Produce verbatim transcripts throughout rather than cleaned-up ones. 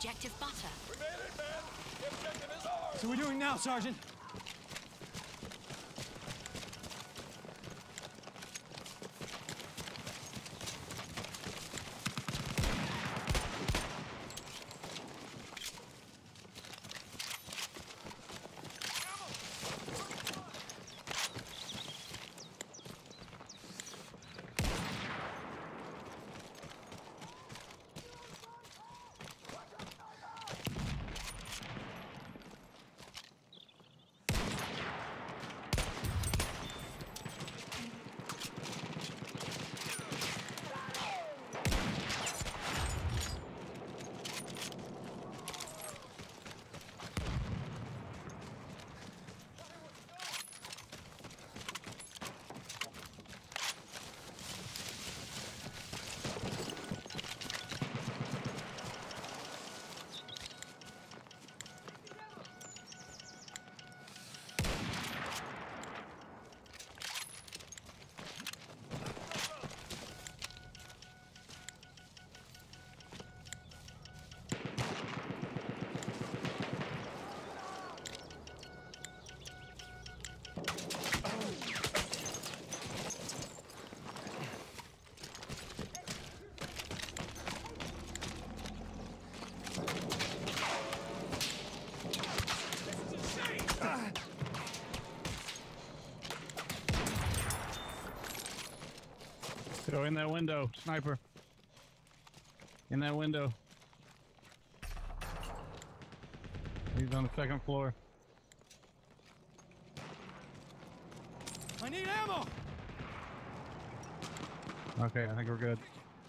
objective butter. We made it, man! The objective is ours! So we're doing now, Sergeant? Go in that window, sniper. In that window. He's on the second floor. I need ammo! Okay, I think we're good.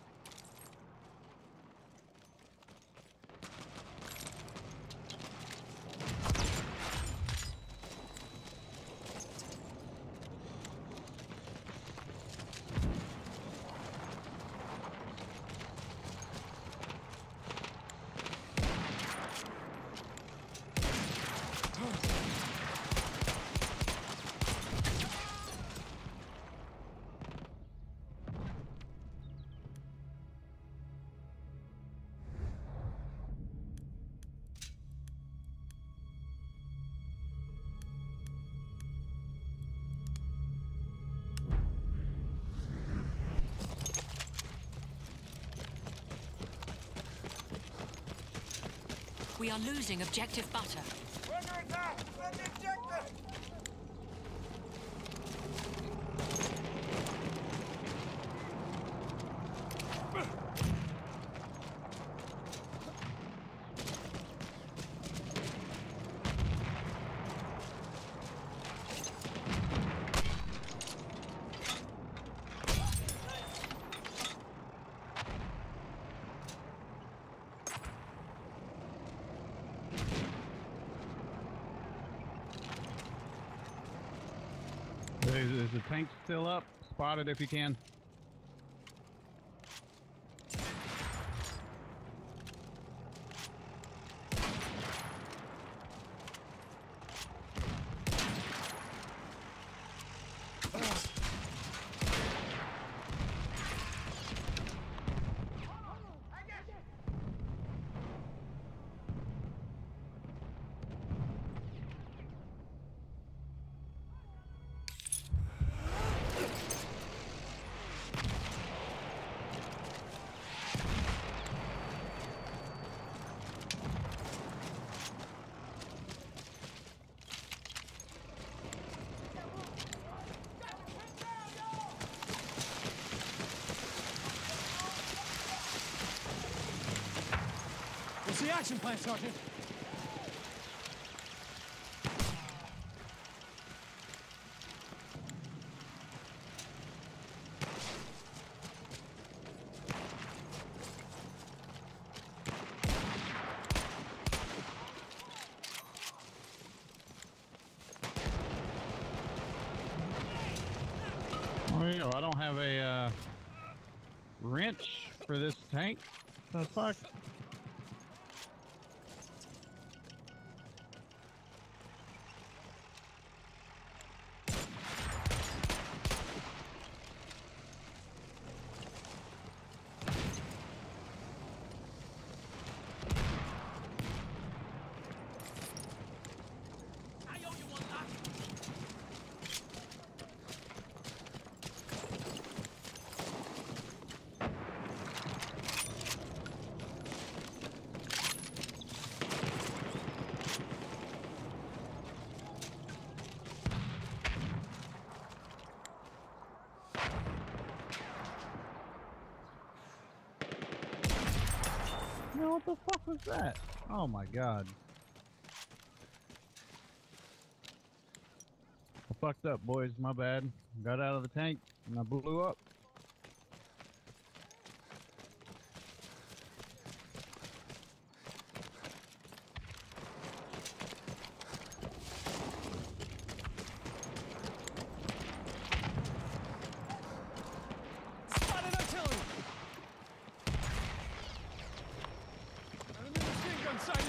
We are losing objective butter. We're under attack! Defend the objective! Is, is the tank still up? Spot it if you can. What's the action plan, Sergeant? Oh, I don't have a uh, wrench for this tank. The fuck? No, what the fuck was that? Oh my god. I fucked up, boys. My bad. Got out of the tank and I blew up. Spotted artillery! Enemy machine gun sighted!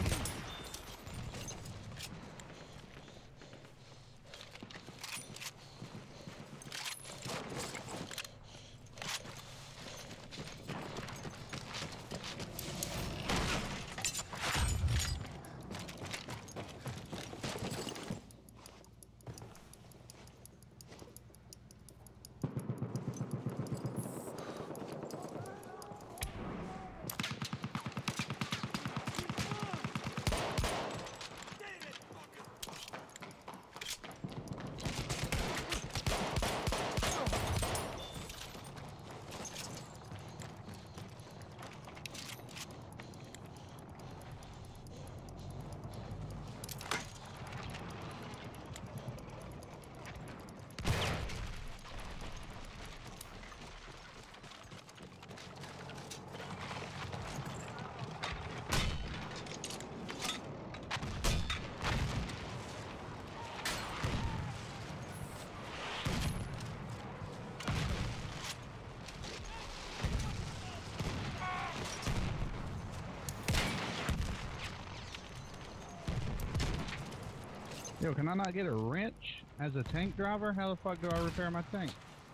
Yo, can I not get a wrench as a tank driver? How the fuck do I repair my tank?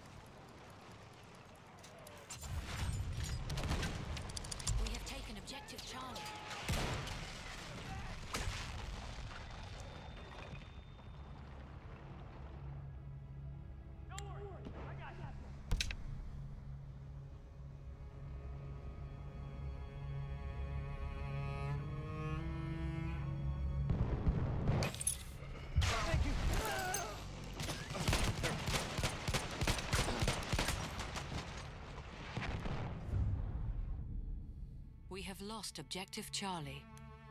We have taken objective Charlie. Thank you! We have lost objective Charlie.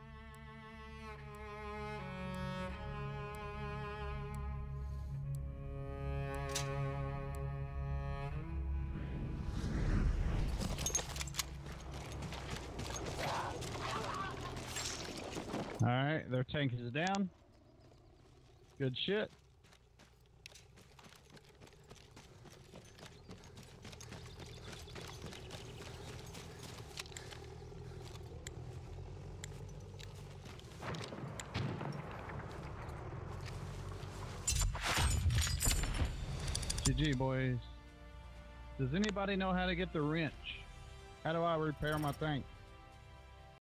Alright, their tank is down. Good shit. G G, boys. Does anybody know how to get the wrench? How do I repair my tank?